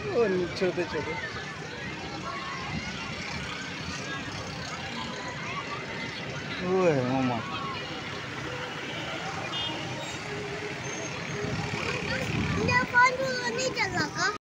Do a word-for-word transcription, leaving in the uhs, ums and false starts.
ओ छोटे छोटे वो है मामा। फोन नहीं चल रहा।